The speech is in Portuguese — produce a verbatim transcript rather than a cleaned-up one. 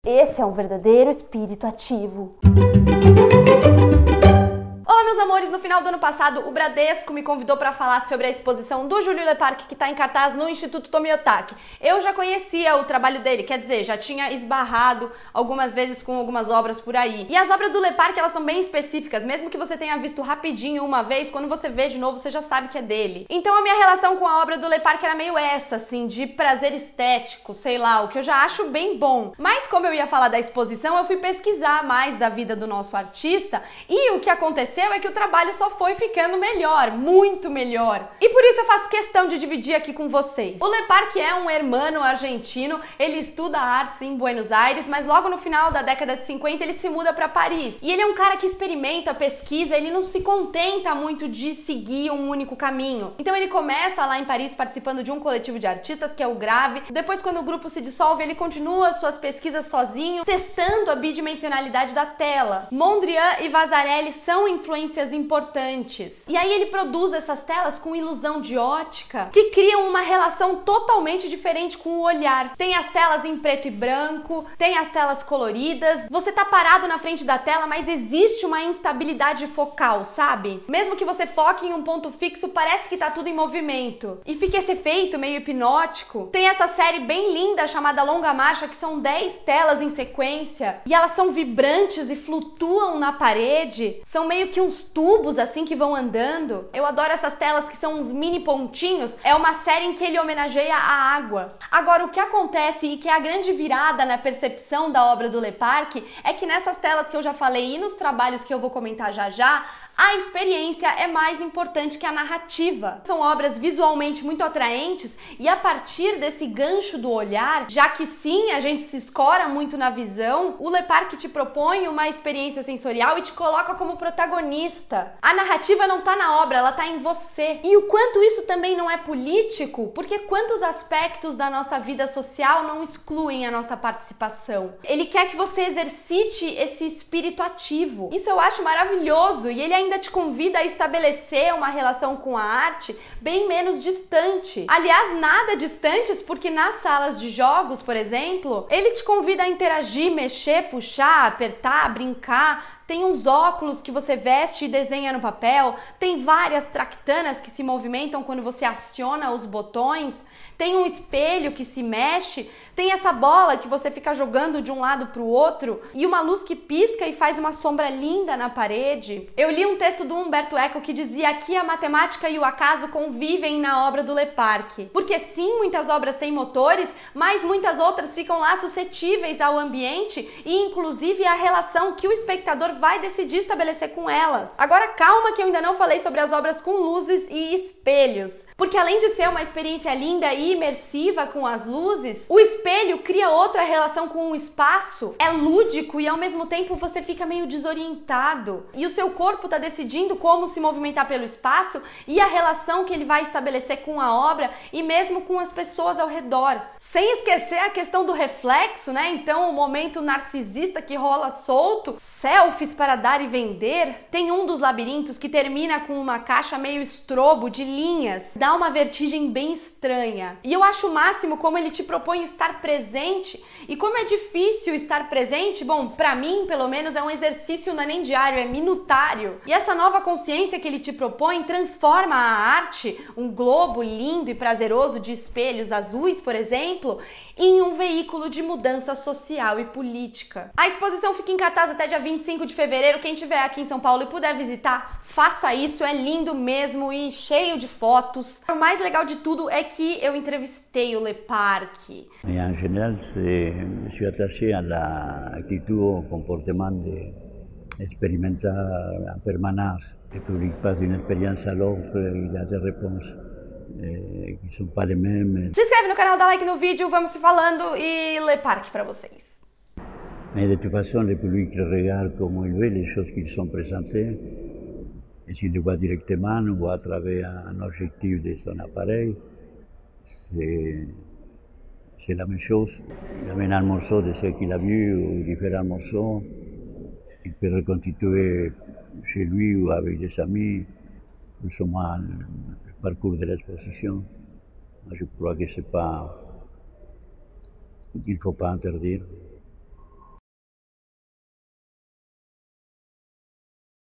Esse é um verdadeiro espírito ativo. Olá, meus amores! No final do ano passado, o Bradesco me convidou para falar sobre a exposição do Júlio Lepar, que está em cartaz no Instituto Tomiotaki. Eu já conhecia o trabalho dele, quer dizer, já tinha esbarrado algumas vezes com algumas obras por aí. E as obras do Lepar, elas são bem específicas, mesmo que você tenha visto rapidinho uma vez, quando você vê de novo, você já sabe que é dele. Então a minha relação com a obra do Lepar era meio essa, assim, de prazer estético, sei lá, o que eu já acho bem bom. Mas como eu ia falar da exposição, eu fui pesquisar mais da vida do nosso artista, e o que aconteceu é que o trabalho só foi ficando melhor, muito melhor. E por isso eu faço questão de dividir aqui com vocês. O Lepar, que é um hermano argentino, ele estuda artes em Buenos Aires, mas logo no final da década de cinquenta ele se muda para Paris. E ele é um cara que experimenta, pesquisa, ele não se contenta muito de seguir um único caminho. Então ele começa lá em Paris participando de um coletivo de artistas, que é o Grave. Depois, quando o grupo se dissolve, ele continua suas pesquisas sozinho, testando a bidimensionalidade da tela. Mondrian e Vasarely são influenciados influências importantes. E aí ele produz essas telas com ilusão de ótica, que criam uma relação totalmente diferente com o olhar. Tem as telas em preto e branco, tem as telas coloridas, você tá parado na frente da tela, mas existe uma instabilidade focal, sabe? Mesmo que você foque em um ponto fixo, parece que tá tudo em movimento. E fica esse efeito meio hipnótico. Tem essa série bem linda chamada Longa Marcha, que são dez telas em sequência, e elas são vibrantes e flutuam na parede, são meio que uns tubos assim que vão andando. Eu adoro essas telas que são uns mini pontinhos. É uma série em que ele homenageia a água. Agora, o que acontece e que é a grande virada na percepção da obra do Lepar é que nessas telas que eu já falei e nos trabalhos que eu vou comentar já já, a experiência é mais importante que a narrativa. São obras visualmente muito atraentes e a partir desse gancho do olhar, já que sim, a gente se escora muito na visão, o Lepar te propõe uma experiência sensorial e te coloca como protagonista. A narrativa não tá na obra, ela tá em você. E o quanto isso também não é político, porque quantos aspectos da nossa vida social não excluem a nossa participação? Ele quer que você exercite esse espírito ativo. Isso eu acho maravilhoso e ele ainda ainda te convida a estabelecer uma relação com a arte bem menos distante. Aliás, nada distantes, porque nas salas de jogos, por exemplo, ele te convida a interagir, mexer, puxar, apertar, brincar. Tem uns óculos que você veste e desenha no papel, tem várias tractanas que se movimentam quando você aciona os botões, tem um espelho que se mexe, tem essa bola que você fica jogando de um lado para o outro e uma luz que pisca e faz uma sombra linda na parede. Eu li um texto do Humberto Eco que dizia que a matemática e o acaso convivem na obra do Lepar. Porque sim, muitas obras têm motores, mas muitas outras ficam lá suscetíveis ao ambiente e inclusive à relação que o espectador vai decidir estabelecer com elas. Agora calma que eu ainda não falei sobre as obras com luzes e espelhos. Porque além de ser uma experiência linda e imersiva com as luzes, o espelho cria outra relação com o espaço, é lúdico e ao mesmo tempo você fica meio desorientado. E o seu corpo está decidindo como se movimentar pelo espaço e a relação que ele vai estabelecer com a obra e mesmo com as pessoas ao redor. Sem esquecer a questão do reflexo, né? Então o momento narcisista que rola solto, selfies para dar e vender. Tem um dos labirintos que termina com uma caixa meio estrobo de linhas, dá uma vertigem bem estranha. E eu acho o máximo como ele te propõe estar presente. E como é difícil estar presente, bom, pra mim pelo menos é um exercício não é nem diário, é minutário. E essa nova consciência que ele te propõe transforma a arte, um globo lindo e prazeroso de espelhos azuis, por exemplo, em um veículo de mudança social e política. A exposição fica em cartaz até dia vinte e cinco de fevereiro. Quem estiver aqui em São Paulo e puder visitar, faça isso, é lindo mesmo e cheio de fotos. O mais legal de tudo é que eu entrevistei o Lepar. En general, je suis attaché à l'attitude au comportement de expérimentar en permanence. Le public passe d'une expérience à l'autre, il y a des réponses eh, qui ne sont pas les mêmes. Se inscreve no canal, dá like no vídeo, vamos se falando e Lepar para vocês. Mais de toute façon, le public regarde comment il veut les choses qui sont présentées. Et s'il les voit directement ou à travers un objectif de son appareil, c'est la même chose. Il amène un morceau de ce qu'il a vu ou différents morceaux. Il peut reconstituer chez lui ou avec des amis plus ou moins le parcours de l'exposition. Je crois que c'est pas, qu'il ne faut pas interdire.